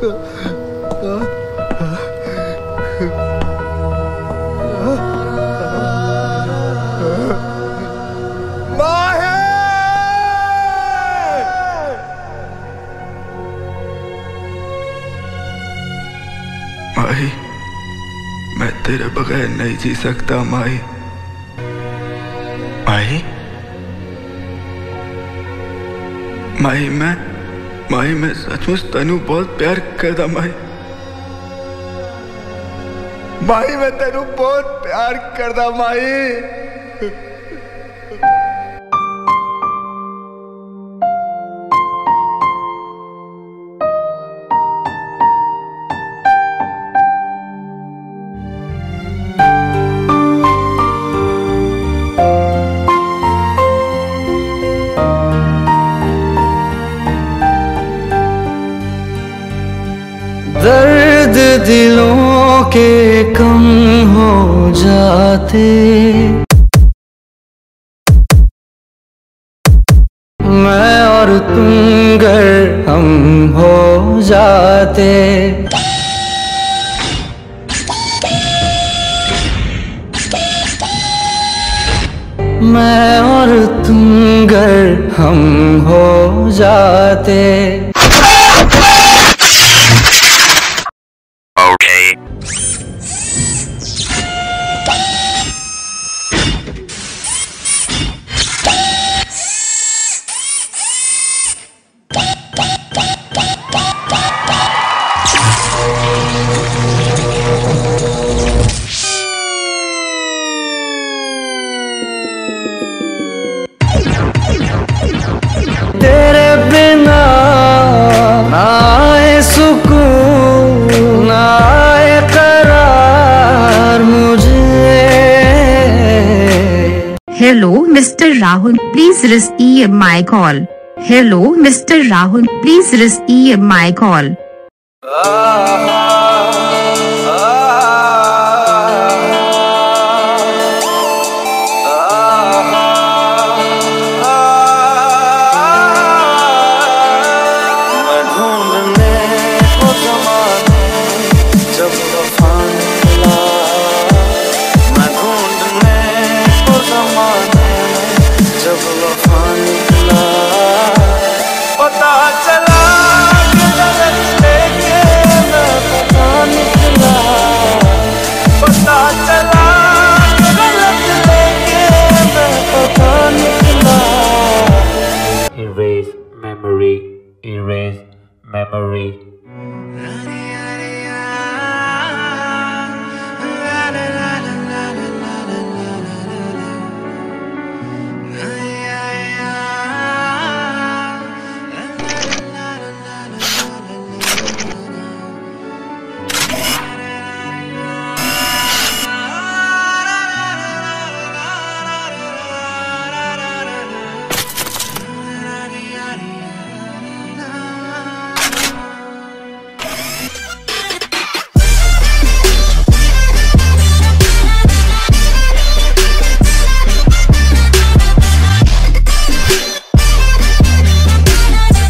माही, मैं तेरे बगैर नहीं जी सकता माही। माही, माही मैं सचमुच तेनू बहुत प्यार करदा माही। माही मैं तेनू बहुत प्यार करदा माही। दर्द दिलों के कम हो जाते, मैं और तुम गर हम हो जाते। मैं और तुम गर हम हो जाते। Okay. तेरे बिना ना आए सुकून, ना आए करार मुझे। Hello, Mr. Rahul. Please receive my call. Hello, Mr. Rahul. Please receive my call. पता चला कि गलत लेके मैं पता निकला। पता चला कि गलत लेके मैं पता निकला। Erase memory. Erase memory.